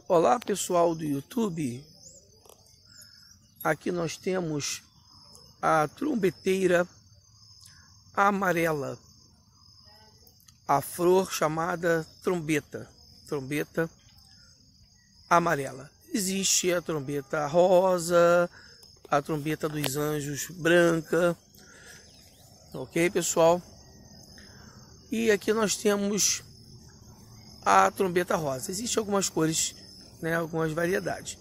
Olá pessoal do YouTube, aqui nós temos a trombeteira amarela, a flor chamada trombeta amarela. Existe a trombeta rosa, a trombeta dos anjos branca, ok pessoal? E aqui nós temos a trombeta rosa. Existem algumas cores, né, algumas variedades.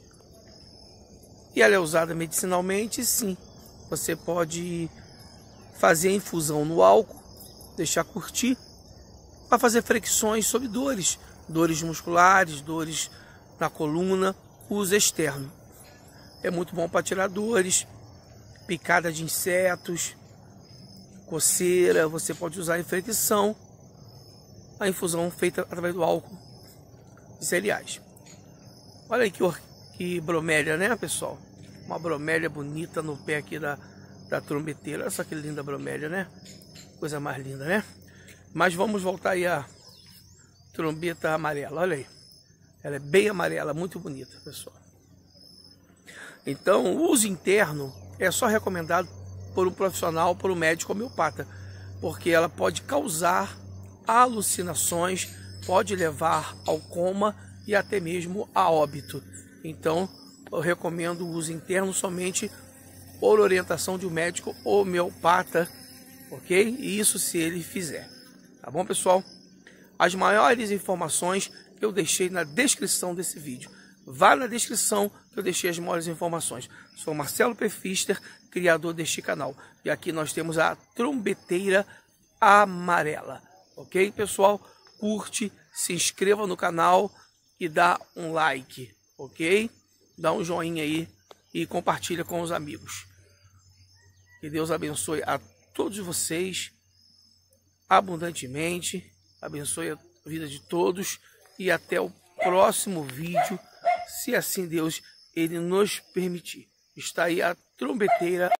E ela é usada medicinalmente, sim. Você pode fazer a infusão no álcool, deixar curtir, para fazer fricções sobre dores musculares, dores na coluna, uso externo. É muito bom para tirar dores, picada de insetos, coceira. Você pode usar em fricção, a infusão feita através do álcool de cereais. Olha aí que bromélia, né pessoal? Uma bromélia bonita no pé aqui da trombeteira. Olha só que linda bromélia, né? Coisa mais linda, né? Mas vamos voltar aí a trombeta amarela. Olha aí. Ela é bem amarela, muito bonita, pessoal. Então, o uso interno é só recomendado por um profissional, por um médico homeopata, porque ela pode causar alucinações, pode levar ao coma e até mesmo a óbito. Então, eu recomendo o uso interno somente por orientação de um médico homeopata, ok? E isso se ele fizer. Tá bom, pessoal? As maiores informações eu deixei na descrição desse vídeo. Vá na descrição que eu deixei as maiores informações. Sou Marcelo Pfister, criador deste canal. E aqui nós temos a trombeteira amarela. Ok, pessoal? Curte, se inscreva no canal e dá um like, ok? Dá um joinha aí e compartilha com os amigos. Que Deus abençoe a todos vocês abundantemente, abençoe a vida de todos e até o próximo vídeo, se assim Deus ele nos permitir. Está aí a trombeteira